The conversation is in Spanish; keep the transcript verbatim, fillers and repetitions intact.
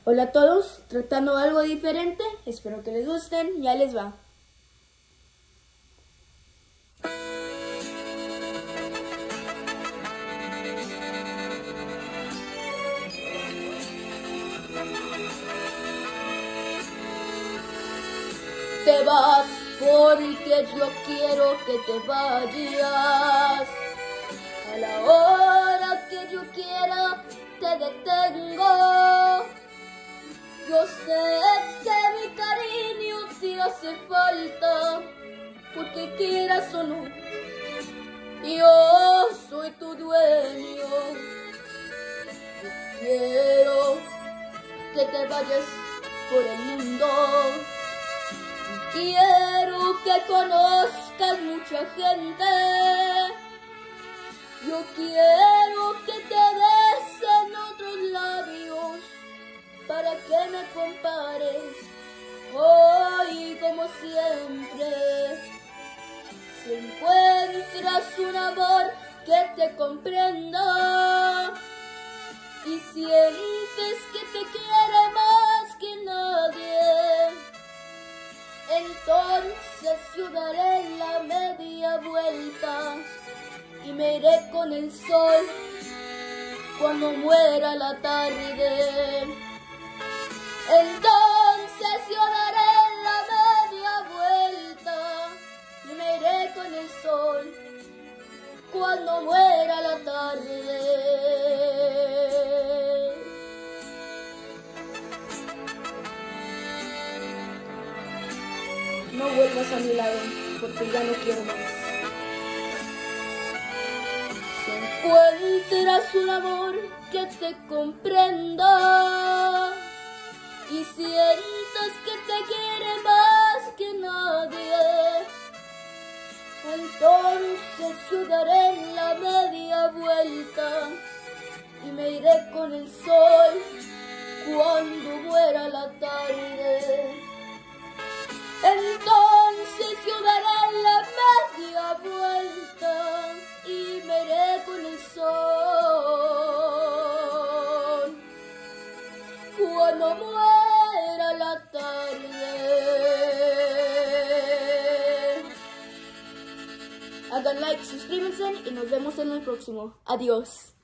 Hola a todos, tratando algo diferente, espero que les gusten, ya les va. Te vas porque yo quiero que te vayas. A la hora que yo quiera te detengo. Yo sé que mi cariño te hace falta, porque quieras o no, yo soy tu dueño. Yo quiero que te vayas por el mundo. Quiero que conozcas mucha gente. Yo quiero que te besen otros labios para que me compares hoy como siempre. Si encuentras un amor que te comprenda y sientes que te quiere más que nadie, entonces yo daré la media vuelta y me iré con el sol cuando muera la tarde. Entonces yo daré la media vuelta y me iré con el sol cuando muera la tarde. No vuelvas a mi lado, porque ya no quiero más. Si encuentras un amor que te comprenda y sientas que te quiere más que nadie, entonces yo daré la media vuelta y me iré con el sol cuando muera la tarde. Entonces yo daré la media vuelta y me iré con el sol cuando muera la tarde. Hagan like, suscríbanse y nos vemos en el próximo. Adiós.